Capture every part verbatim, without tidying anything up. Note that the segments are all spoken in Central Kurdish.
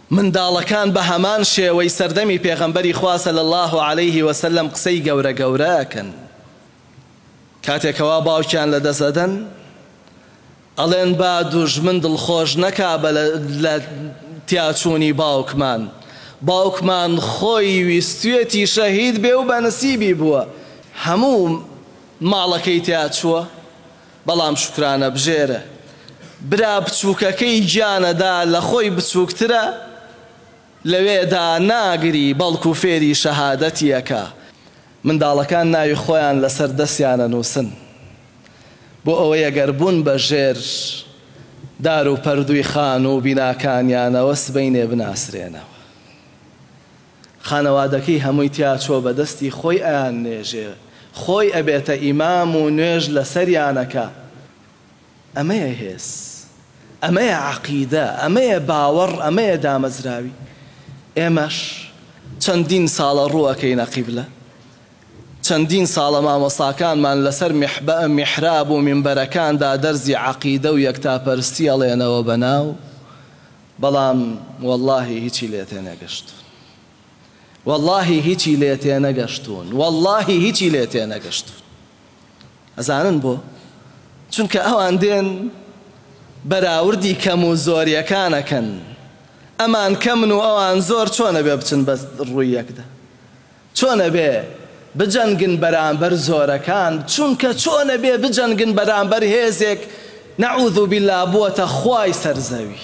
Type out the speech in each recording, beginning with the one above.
منداڵەکان بە هەمان شێوەی سەردەمی پێغەمبەری خوا صلی الله عليه وسلم قسەی گەورە گەورەکەن. کاتێکەوە باوکیان لە دەسەدەن ئەڵێن با دوژمن دڵخۆش نەکا بە لە تیاچوونی باوکمان، باوکمان خۆی ویستوێتی شەهید بێ و بە نسیبی بووە، هەموو ماڵەکەی تیاچووە، بەڵام شکرانە بژێرە برا بچووکەکەی گیانەدا لە خۆی بچووکترە لەوێدا ناگری بەڵکو فێری شەهادەتیەکە. منداڵەکان ناوی خۆیان لەسەر دەستیانە نووسن بۆ ئەوەی ئەگەر بوون بە ژێر دار و پەردووی خان و بیناکانیانەوە سبەینێ بناسرێنەوە. خانەوادەکەی هەمووی تیاچۆ بە دەستی خۆی ئەیان نێژێ، خۆی ئەبێتە ئیمام و نوێژ لەسەریانەکە. ئەمەیە هێز، ئەمەیە عەقیدە، ئەمەیە باوەڕ، ئەمەیە دامەزراوی. ئێمەش چەندین ساڵە ڕووەکەینە قیبلە، چەندین ساڵە مامۆستاکانمان لەسەر میحراب و منبەرەکاندا دەرزی عەقیدە و یەکتاپەرستی ئەڵێنەوە بەناو، بەڵام وەڵڵاهی هیچی لێ تێنەگەشتوون، وەڵڵاهی هیچی لێ تێنەگەشتوون، وەڵڵاهی هیچی لێ تێنەگەشتوون. ئەزانن بۆ؟ چونکە ئەوان دێن بەراوردی کەم و زۆریەکانەکەن. ئەمان کەمن و ئەوان زۆر چۆنە بێ بچن بە ڕووی یەکدا، چۆنە بێ بجەنگن بەرامبەر زۆرەکان، چونکە چۆنە بێ بجەنگن بەرامبەر هێزێک نەعوذ بالله بووەتە خوای سەرزەوی.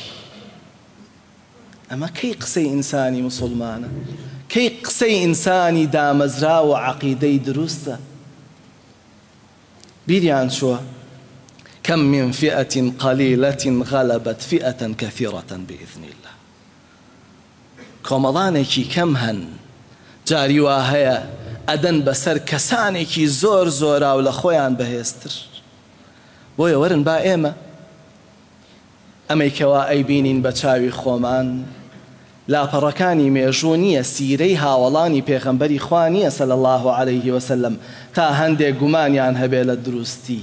ئەمە کەی قسەی ئینسانی موسڵمانە؟ کەی قسەی ئینسانی دامەزرا و عەقیدەی دروستە؟ بیریان چووە كم من فئة قليلة غلبت فئة كثيرة بإذن الله. کۆمەڵانێکی کەم هەن جاری وا هەیە ئەدەن بەسەر کەسانێکی زۆر زۆرا و لە خۆیان بەهێزتر. بۆیە وەرن با ئێمە ئەمەی کەوا ئەیبینین بە چاوی خۆمان لاپەڕەکانی مێژوو نییە، سیرەی هاوڵانی پێغەمبەری خوا نییە صلی الله عليه وسلم تا هەندێک گومانیان هەبێ لە دروستی،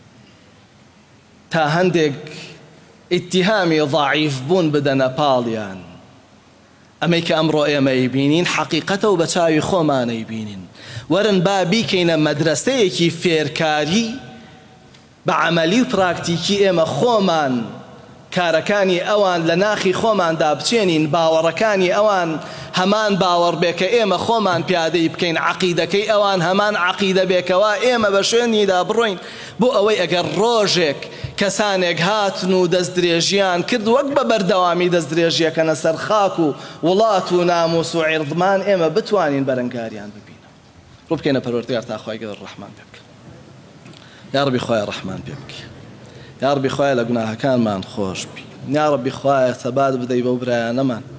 تا هەندێک ئیتیهامی ضعیف بوون بدەنە پاڵیان. ئەمەی کە ئەمڕۆ ئێمە ئەیبینین حەقیقەتە و بە چاوی خۆمان ئەیبینین. وەرن با بیکەینە مەدرسەیەکی فێرکاری بە عەمەلی و پراکتیکی ئێمە خۆمان کارەکانی ئەوان لە ناخی خۆماندا بچێنین، باوەڕەکانی ئەوان هەمان باوەڕ بێ کە ئێمە خۆمان پیادەی بکەین، عەقیدەکەی ئەوان هەمان عەقیدە بێکەوە ئێمە بە شوێنیدا بڕۆین، بۆ ئەوەی ئەگەر ڕۆژێک کەسانێک هاتن و دەستدرێژیان کرد وەک بە بەردەوامی دەستدرێژیەکەنە سەر خاک و وڵات و ناموس و عیرضمان ئێمە بتوانین بەرەنگاریان ببینەوە. ڕوو بکەینە پەروەردگار تا خوای گەورە ڕەحمان پێ بکە. یا ڕەبی خوایە ڕەحمان پێ بکە، یا ڕەبی خوایە لە گوناهەکانمان خۆش بی، یا ڕەبی خوایە سەبات بدەی بەو برایانەمان